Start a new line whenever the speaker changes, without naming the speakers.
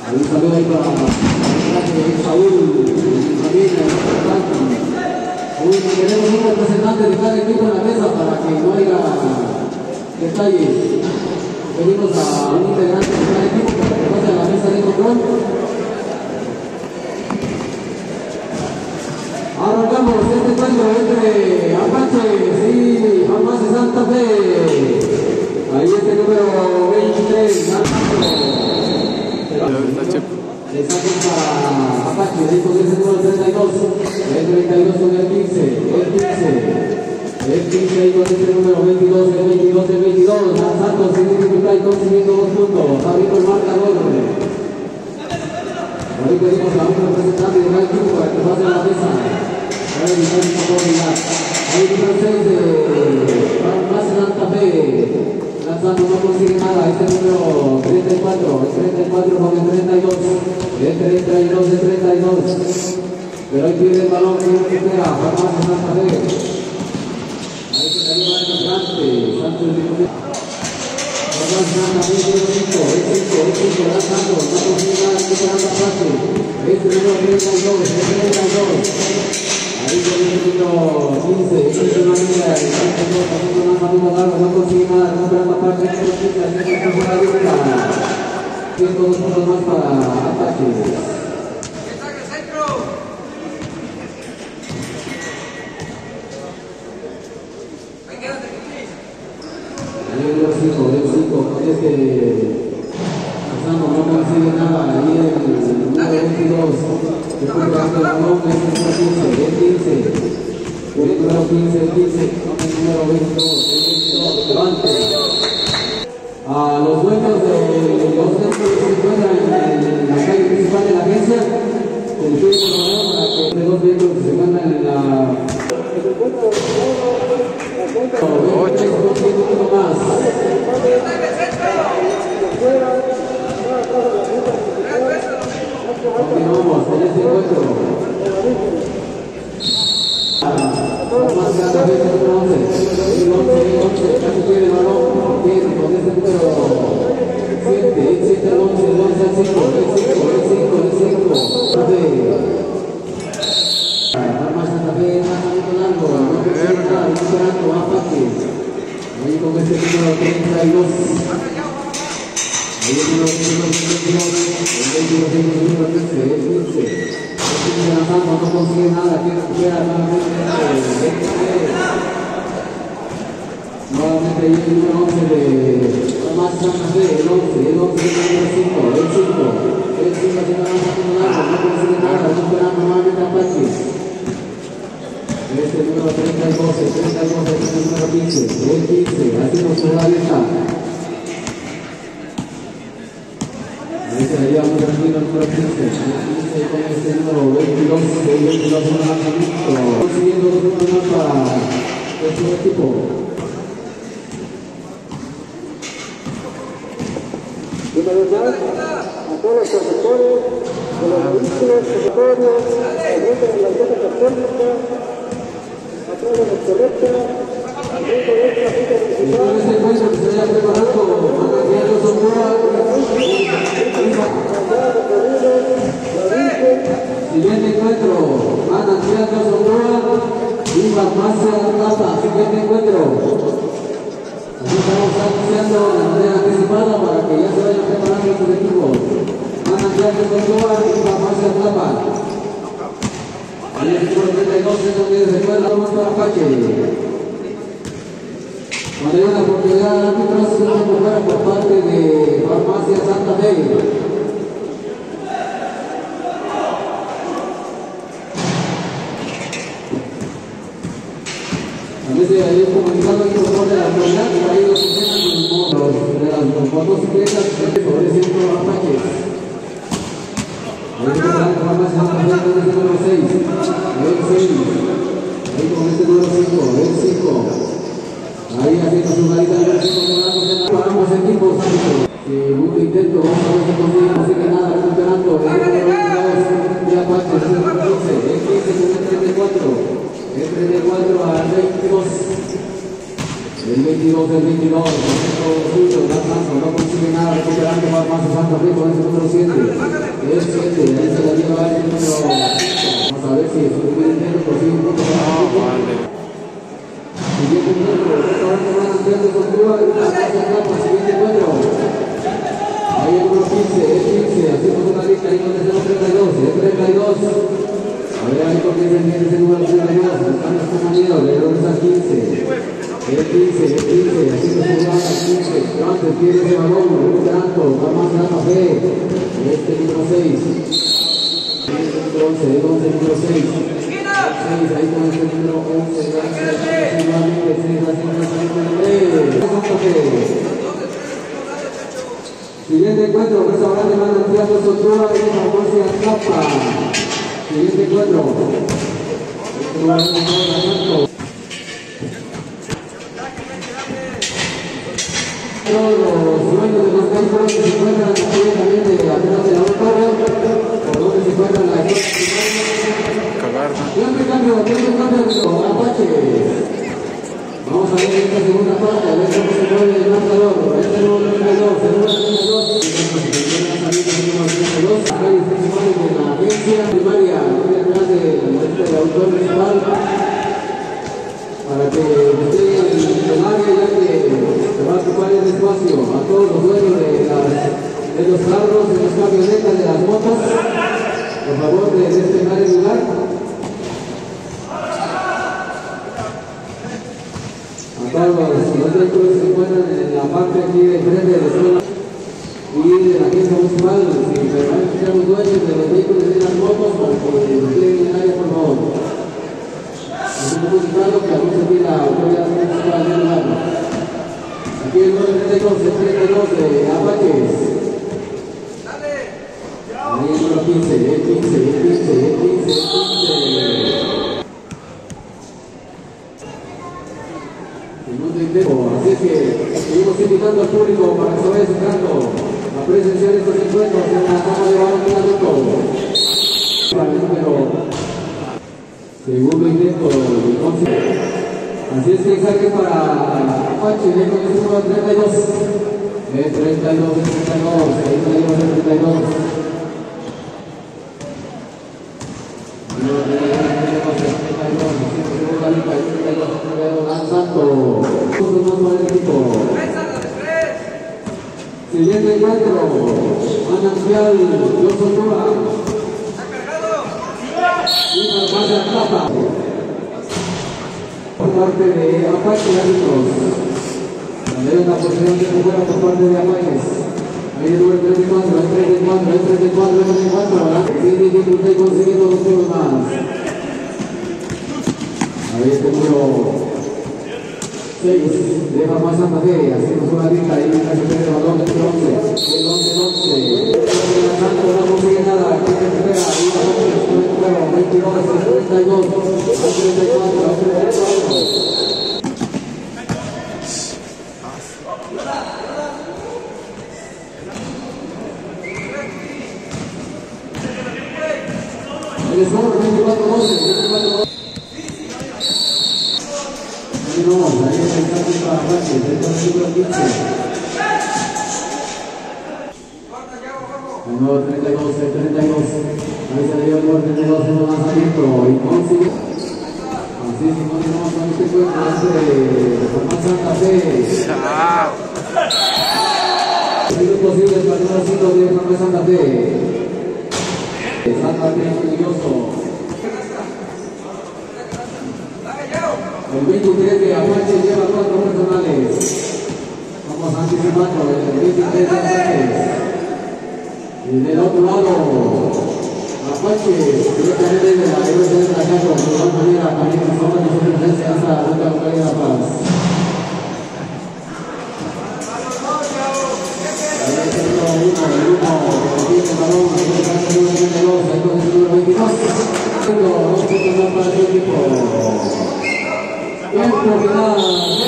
Un saludo ahí para Saúl, también queremos un representante de cada equipo en la mesa para que no haya detalles. Pedimos a un integrante de cada equipo para que pase a la mesa de control. Arrancamos este encuentro entre Apache y Farmacia Santa Fe. Ahí este número 23, le sacan para Apache, ahí con ese número 32, el 32 con el 15 ahí con ese número 22, el 22, lanzando sin dificultad y consiguiendo 2 puntos, abriendo el marcador. Ahí pedimos a un representante de cada equipo para que pase a la mesa, para evitar incomodidad. Ahí número 6 de Farmacia Santa Fe, lanzando no consigue nada, este número 34, el 34 con el 32, el 32, pero ahí pierde el balón que recupera Farmacia Santa Fe. Ahí se la lleva el Santos Farmacia Santa Fe, el 5, lanzando, no consigue nada, recuperando a Apache, este número 32, el 32. Ahí con el número 15, el manera, el 32, haciendo un lanzamiento largo, no consigue nada, recuperando a Apache, el 102 puntos más para Apache. Ahí el 5, con este pasando, no consigue nada, ahí el número 22, recuperando el balón, el número 15, el número 15, el número 22, levante. A los dueños de los centros que se encuentran en la calle principal de la agencia, se les pide por favor para que los dos miembros que se encuentran en la... más. Continuamos en este encuentro. Más Santa Fe, el 11, casi pierde el balón, pierde con este número 7, el 11 al 5, el 5. Más Santa Fe, lanzamiento largo, no consigue nada, recuperando a Apache. Ahí con este número 32. Ahí el número 15. Lanzando, no consigue nada, que recupera nuevamente ahí el número 11 de Farmacia Santa Fe, el 11 el número 5, el 5 haciendo lanzamiento largo, no consigue nada, recuperando nuevamente a Apache. Este número 32, el número 15, el 15, haciendo su lista. Ahí se la lleva muy tranquilo el número 15, con este número 22, con lanzamiento, consiguiendo 2 puntos más para su equipo. Una vez más, a todos los conductores de los vehículos secundarios que entran en la ruta católica, a todos los colectas, al grupo de esta ruta principal. En este encuentro que se vaya preparando, mantenimientos son siguiente encuentro, Manantial de Osornoa y Farmacia Plata. Siguiente encuentro. Aquí estamos anunciando de manera anticipada para que ya se vayan preparando sus equipos. Manantial de Osornoa y Farmacia Plata. Ahí el número 32 es donde se puede dar más para Apache. Cuando hay una oportunidad de árbitros, se fuera por parte de Farmacia Santa Fe. También se había comunicado el control de la autoridad y ahí los que tengan de las motocicletas favoreciendo a Apache. Ahí está la Farmacia Santa Fe con este número 6, el 6. Ahí con este número 5, el 5. Ahí haciendo su garita de paramos equipos. Segundo intento, vamos a ver si consigue nada, recuperando el número 22 de Apache, el número 15, el 15 con el 34. El 34 al 22. El 22, lanzando, no consigue nada, recuperando Farmacia Santa Fe con ese número 7. hacemos una lista ahí con ese 32, el 32. A ver, ahí comienza ese número 32, buscando su compañero, le doy a 15. El 15, así que se va a 15. Antes tiene ese balón, un tanto, va más a café. Este número 6. El 11, número 6. 6, ahí con este número 11. Nuevamente, 6, así que siguiente encuentro, restaurante Manantial Sotura en Farmacia Capa. Siguiente encuentro. Todos los dueños de los vehículos que se encuentran aquí también de atrás de la torre, por donde se encuentran la cambio, Apache. Vamos a ver esta segunda parte, a ver cómo se mueve el marcador. Este número 32, el número 32. Acá hay principales de la agencia primaria, detrás del autor principal, para que esté en el área, ya que se va a ocupar el espacio a todos los dueños de los carros, de las camionetas, de las motos. Por favor, de despejar el lugar. Todos los vehículos se encuentran en la parte aquí de frente de la escuela y de la agencia municipal. Si permanecen ser los dueños de los vehículos y de las motos, para que estén en el área, por favor. Es un comunicado que aún se tiene la autoridad municipal del lugar. Aquí el número 32, el 32 de Apaches. Ahí el número 15, el 15. Así es que seguimos invitando al público para que se vaya acercando a presenciar estos encuentros en la Cámara de Balón de Adulto. Para el número segundo intento del 11. Así es que saque para Apache, con el número 32. El 32. Siguiente encuentro, Manantial Sotura y Farmacia Capa. Por parte de Apache y árbitros. Hay una posición de fuera por parte de Apaches. Ahí el número 34, el 34. Sin dificultad y consiguiendo 2 puntos más. Ahí este número 6 de Farmacia Santa Fe, hacemos una lista ahí, casi pierde el balón del 11. El 11. No consigue nada, aquí se espera, ahí la 22, el 32, el 34, el 34. El escuadrón 24-12. No, ahí está el cambio para Apache, el número 15. El número 32, el 32. Ahí se le dio el número 32 en el lanzamiento y consigue. Así es, continuamos con este encuentro de Farmacia Santa Fe. Es posible para el número 5 de Farmacia Santa Fe. Santa Fe orgulloso. El 23 de Apache lleva 4 personales. Vamos anticipando el 23 de Apache. Y del otro lado, Apache, directamente de la RC de la Caco, de igual manera también informa de su presencia hasta la Ruta Local de La Paz. Ahí está el número 1, que tiene el balón, ahí está el número 32, ahí con el número 22. Dos puntos más para el equipo. Tiempo final.